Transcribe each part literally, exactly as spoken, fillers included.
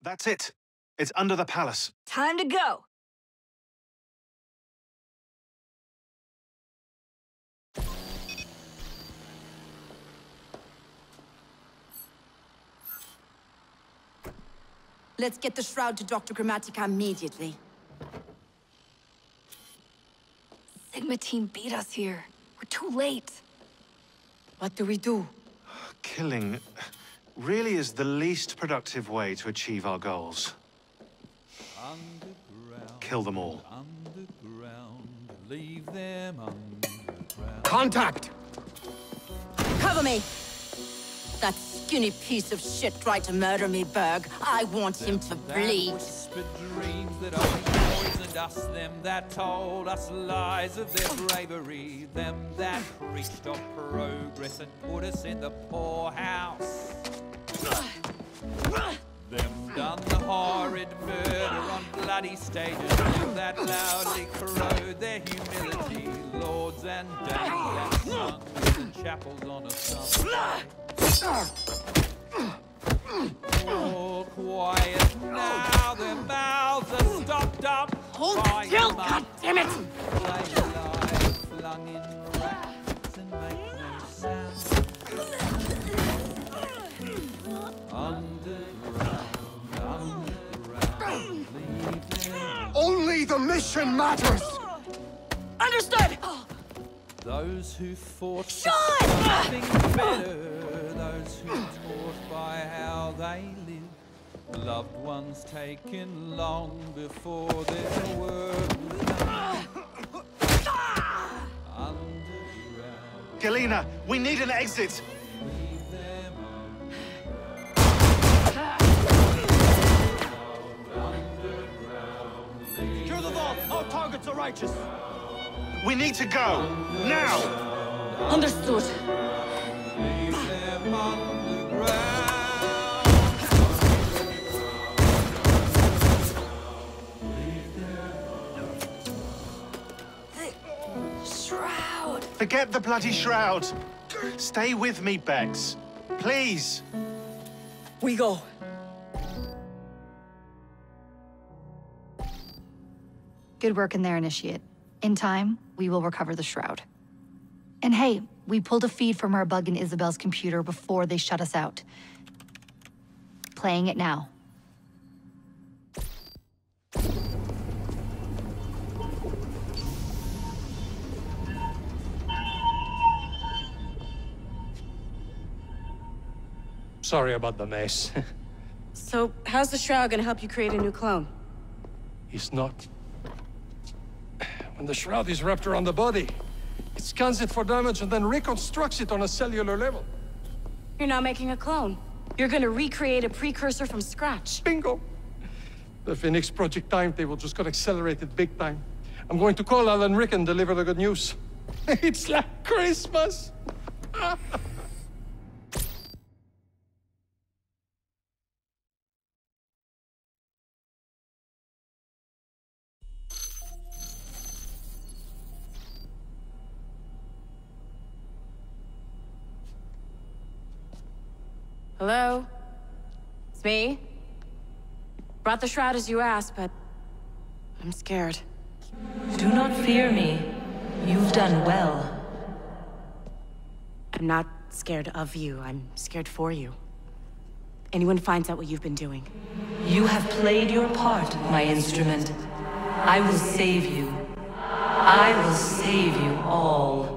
That's it. It's under the palace. Time to go. Let's get the shroud to Doctor Grammatica immediately. Sigma team beat us here. We're too late. What do we do? Killing really is the least productive way to achieve our goals. Kill them all. Underground, leave them underground. Contact! Cover me! That skinny piece of shit tried to murder me, Berg. I want him to bleed. Whispered dreams that only poisoned us, them that told us lies of their bravery, them that preached of progress and put us in the poorhouse. Them done the horrid murder on bloody stages, them that loudly corrode their humility, lords and dames that sung in chapels on a Sunday. All quiet now, their mouths are stopped up. Hold still, goddammit! They lie flung in racks and make no sound. Underground, underground, leave them. Only the mission matters! Understood! Those who fought for Sean! something better, those who taught by how they live, loved ones taken long before their work was done. Underground, Galena, we need an exit! leave them Secure the vault! All targets are righteous! We need to go! Now! Understood. leave them underground. Shroud! Forget the bloody shroud! Stay with me, Bex. Please! We go. Good work in there, Initiate. In time, we will recover the shroud. And hey, we pulled a feed from our bug in Isabel's computer before they shut us out. Playing it now. Sorry about the mess. So, how's the shroud gonna help you create a new clone? It's not. When the shroud is wrapped around the body, it scans it for damage and then reconstructs it on a cellular level. You're not making a clone. You're gonna recreate a precursor from scratch. Bingo! The Phoenix Project timetable just got accelerated big time. I'm going to call Alan Rick and deliver the good news. It's like Christmas! Hello? It's me? Brought the shroud as you asked, but I'm scared. Do not fear me. You've done well. I'm not scared of you. I'm scared for you. Anyone finds out what you've been doing. You have played your part, my instrument. I will save you. I will save you all.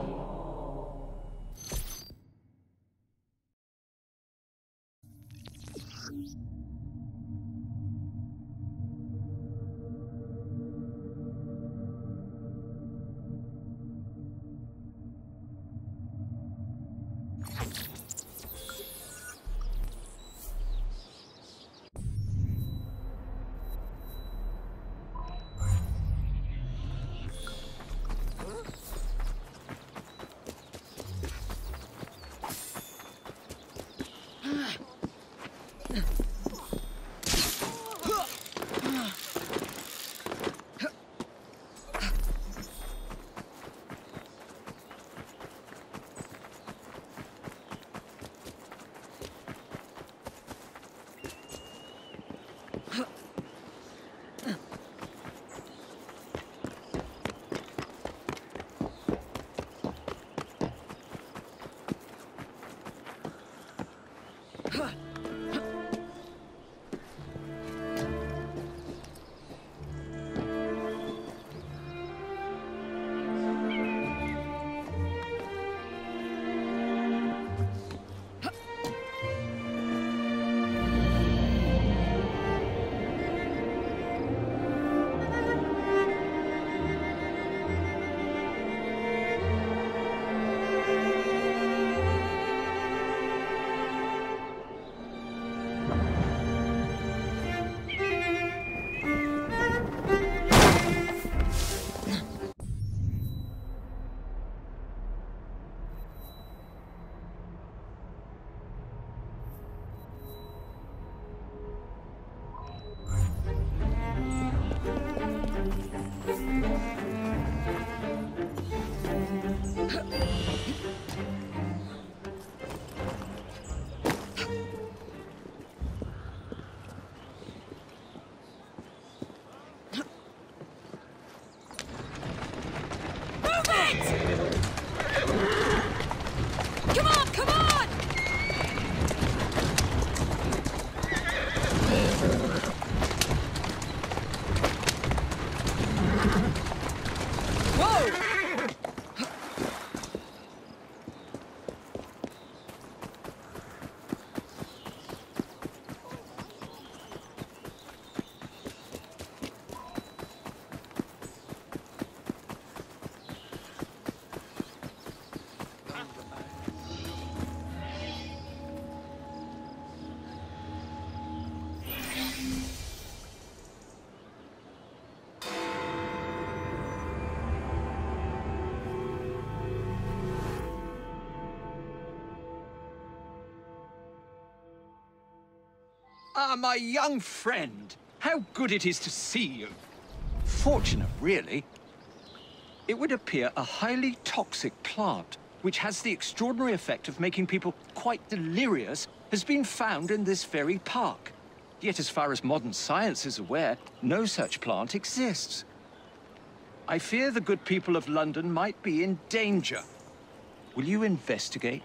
Ah, my young friend. How good it is to see you. Fortunate, really. It would appear a highly toxic plant, which has the extraordinary effect of making people quite delirious, has been found in this very park. Yet as far as modern science is aware, no such plant exists. I fear the good people of London might be in danger. Will you investigate?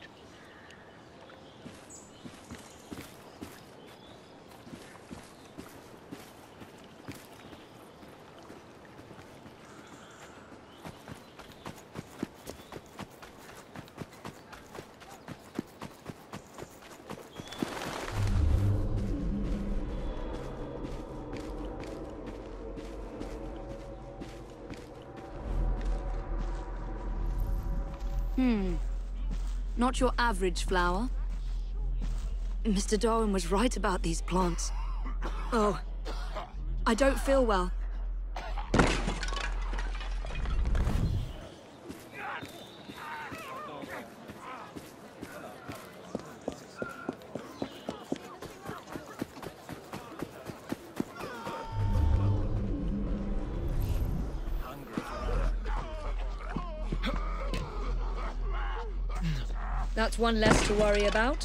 Hmm. Not your average flower. Mister Darwin was right about these plants. Oh. I don't feel well. That's one less to worry about.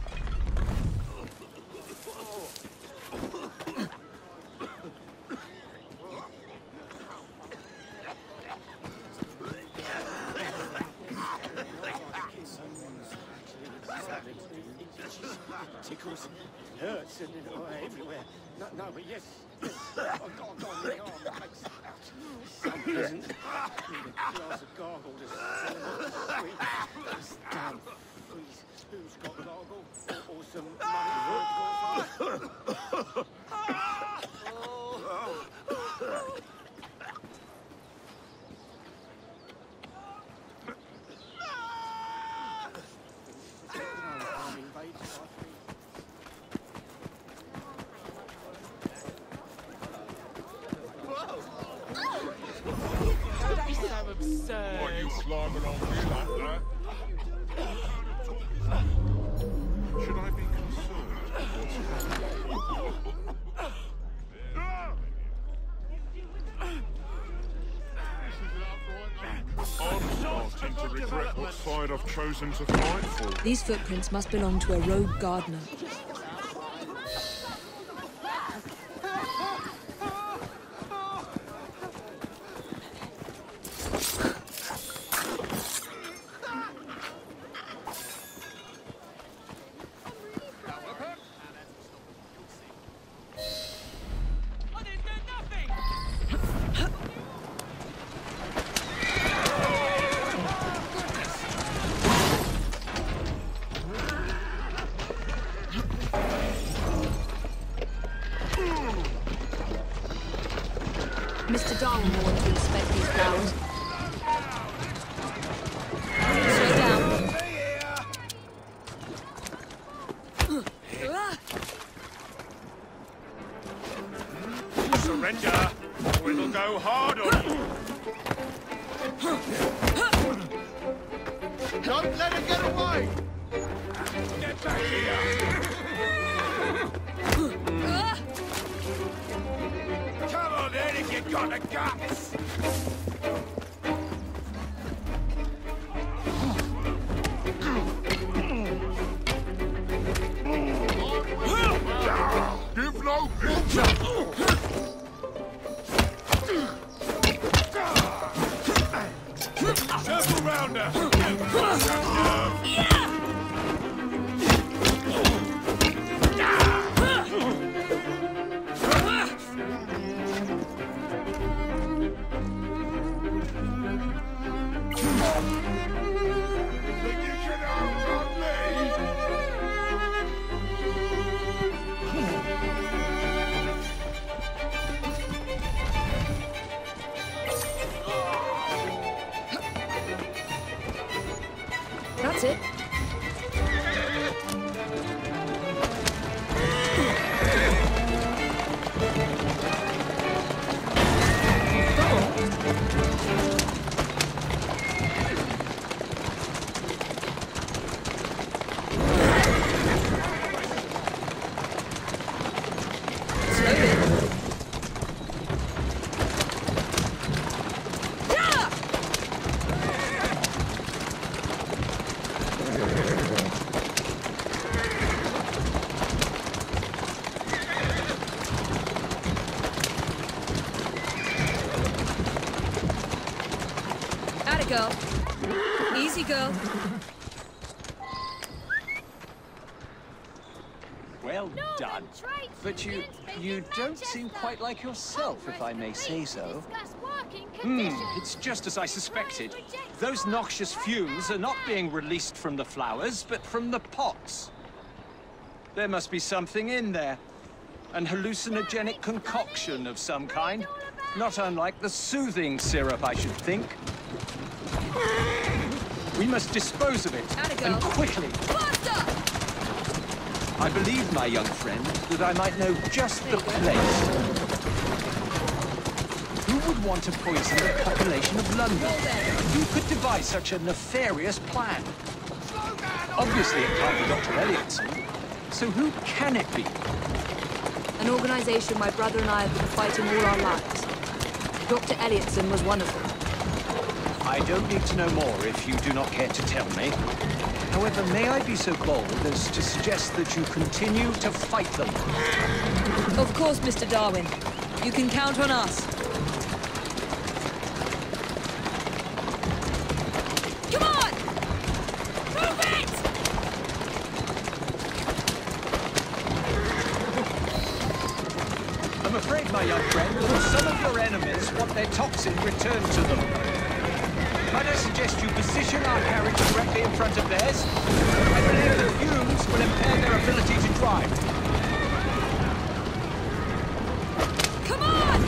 Tickles, hurts, and oh, everywhere. No, no, but yes, yes. I've got, I've got an arm that makes so pleasant. Need a glass of gargle just damn. Please, who's got gargle or, or some money for What, you climbing on me like that? Should I be concerned? I'm starting to regret what side I've chosen to fight for. These footprints must belong to a rogue gardener. Mister Darwin will want to inspect these flowers. Slow down. Surrender, or it'll go hard on you. Don't let it get away! Get back here! Come on then, if you got the guts! Give no picture! Circle round her! Yeah! That's it. girl. Easy, girl. Well done. But you, you don't seem quite like yourself, if I may say so. Hmm, it's just as I suspected. Those noxious fumes are not being released from the flowers, but from the pots. There must be something in there. An hallucinogenic concoction of some kind. Not unlike the soothing syrup, I should think. We must dispose of it, and quickly. I believe, my young friend, that I might know just the place. Who would want to poison the population of London? Who could devise such a nefarious plan? Obviously, it can't be Doctor Elliotson. So who can it be? An organization my brother and I have been fighting all our lives. Doctor Elliotson was one of them. I don't need to know more if you do not care to tell me. However, may I be so bold as to suggest that you continue to fight them? Of course, Mister Darwin. You can count on us. Come on! Move it! I'm afraid, my young friend, that some of your enemies want their toxin returned to them. Might I suggest you position our carriage directly in front of theirs? I believe the fumes will impair their ability to drive. Come on!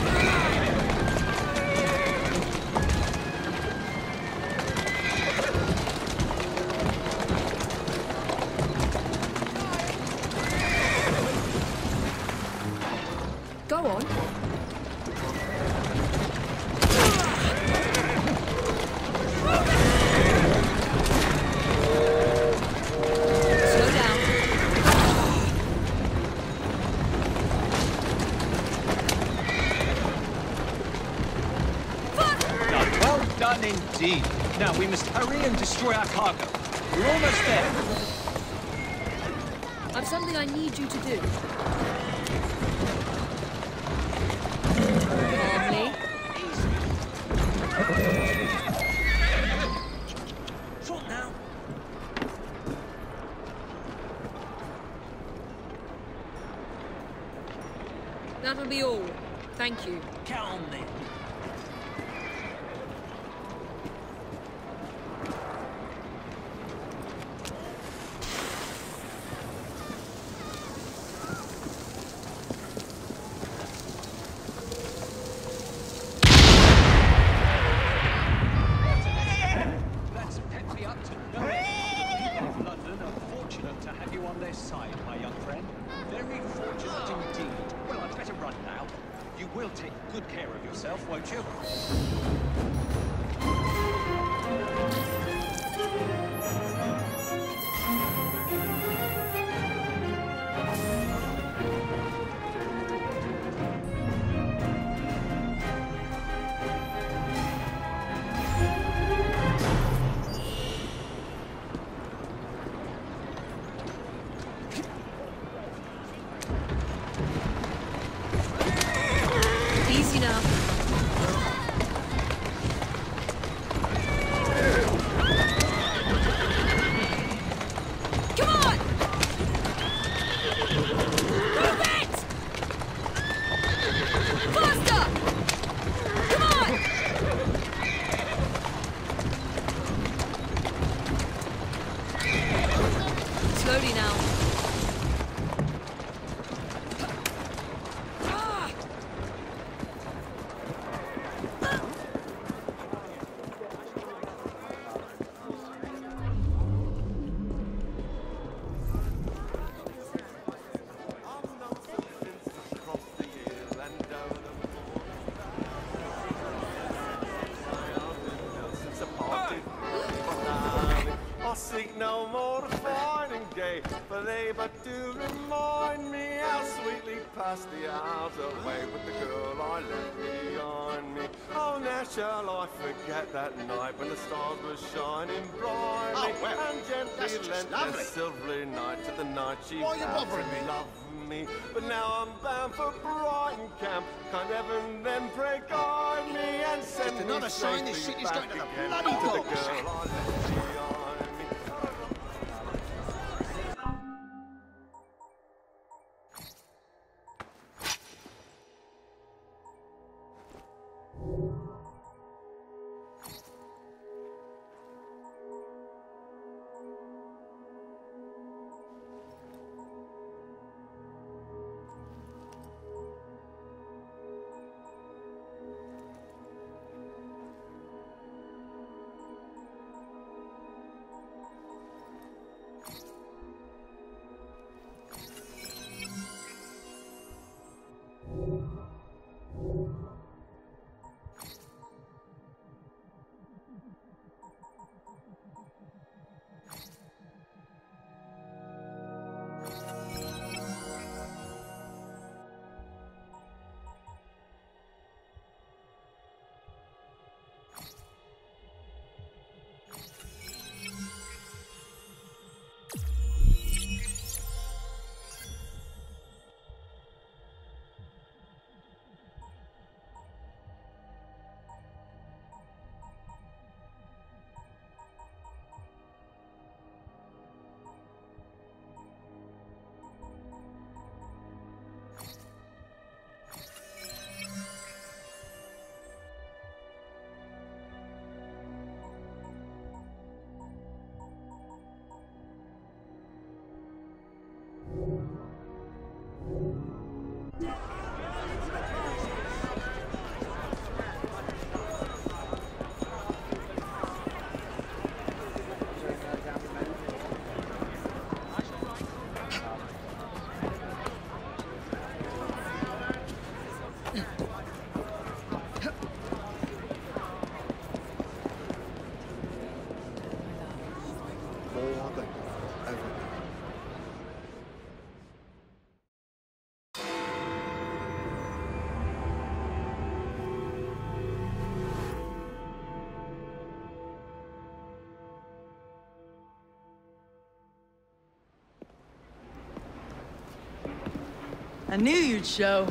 Go on. Indeed. Now, we must hurry and destroy our cargo. We're almost there. I've something I need you to do. Calmly. Short now. That'll be all. Thank you. Calmly. Seek no more to find and gay, for they but do remind me how sweetly passed the hours away with the girl I left behind me. Oh, now shall I forget that night when the stars were shining brightly, Oh, well, and gently lent their silvery night to the night she Why are you passed bothering and me? loved me. But now I'm bound for Brighton camp. Kind heaven then pray guide me and send me another sign this shit is going to the again bloody to the dogs. girl I left behind me. I knew you'd show.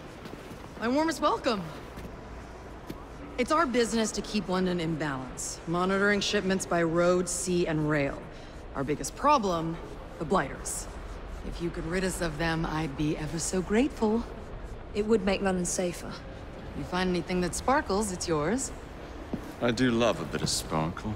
My warmest welcome. It's our business to keep London in balance, monitoring shipments by road, sea, and rail. Our biggest problem, the Blighters. If you could rid us of them, I'd be ever so grateful. It would make London safer. If you find anything that sparkles, it's yours. I do love a bit of sparkle.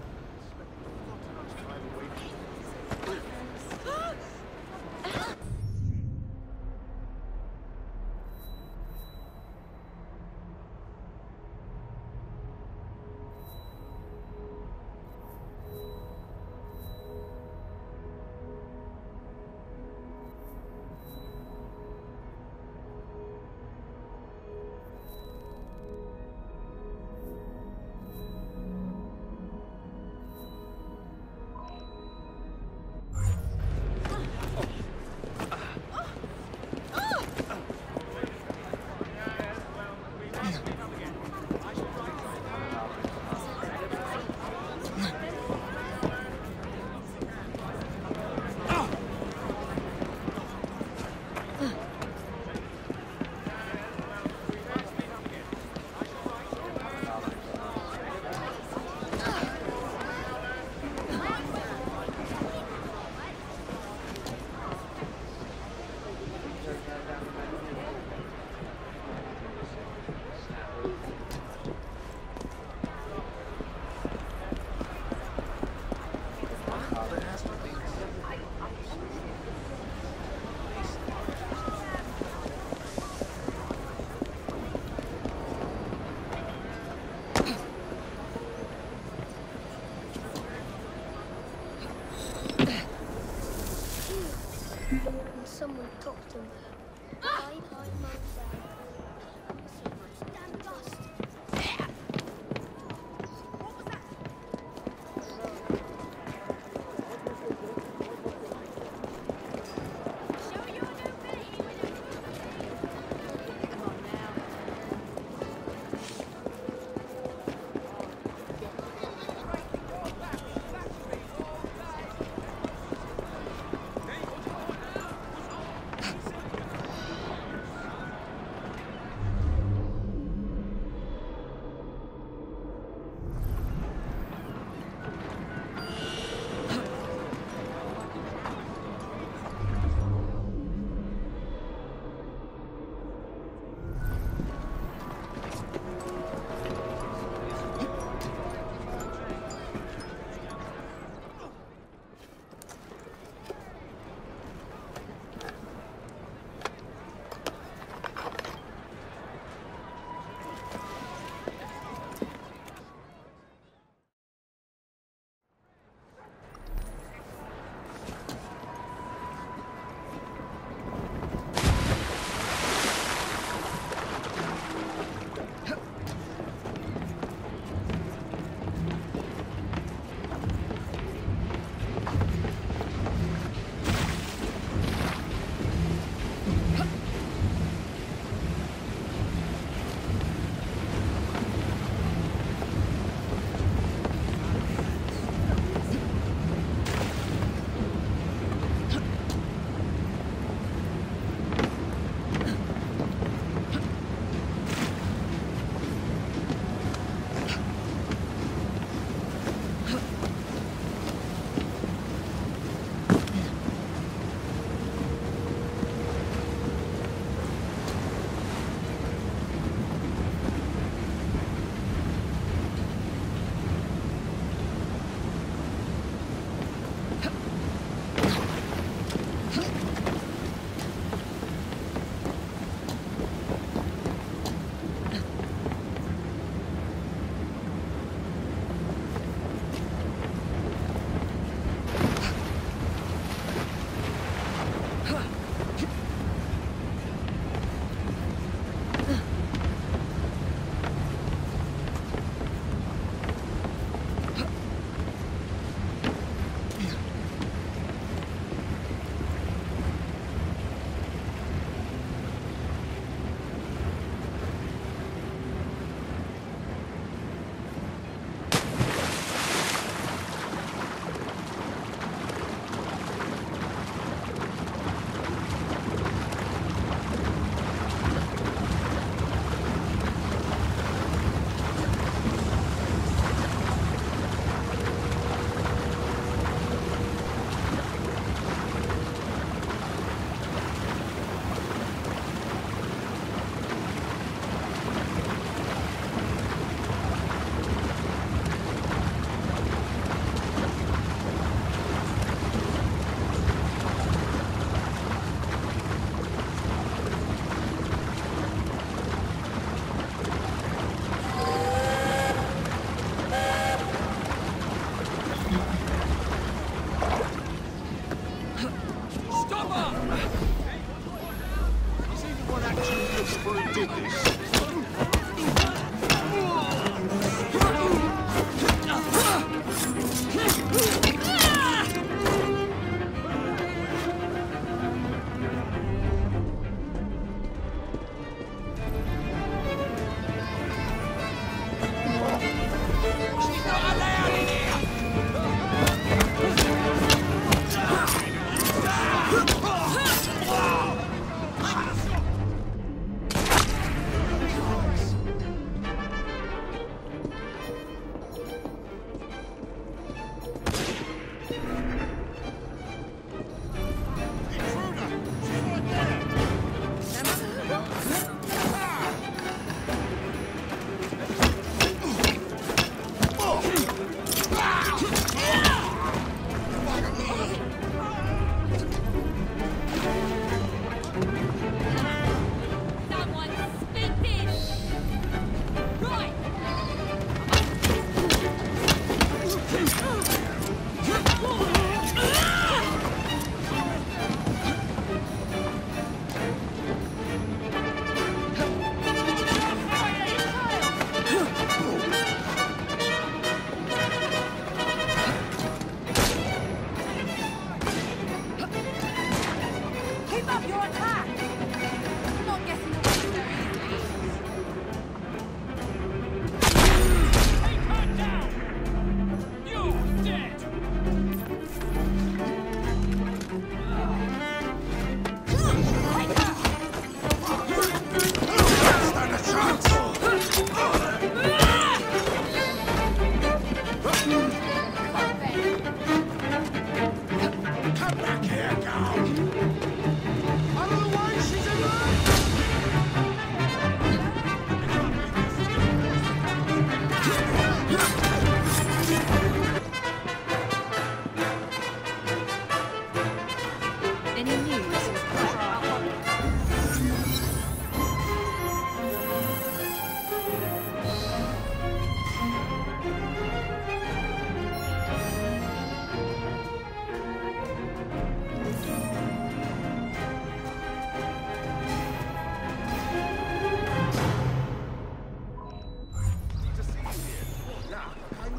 Someone talked to me. Hide, hide, mum, dad. So much damn dust.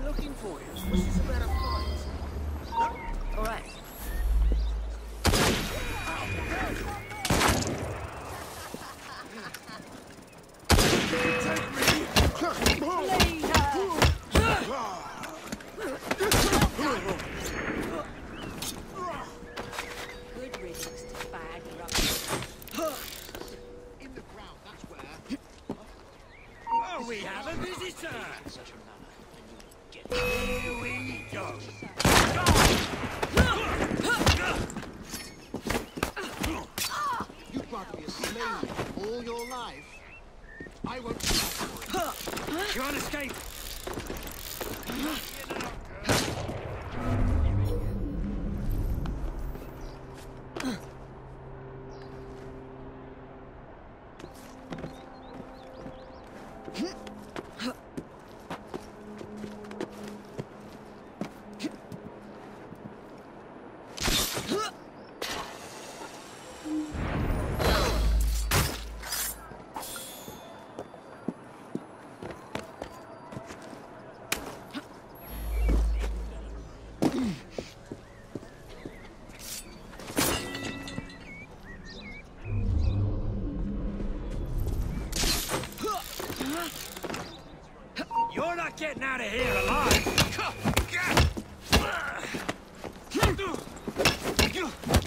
looking for you. What's this about a fight? All right. Good riddance to bad luck. In the crowd, that's where. Oh, we have a visitor! Such a manner. Here we go. You'd rather be a slave all your life. I won't stop for it. You can't escape. You're not getting out of here alive!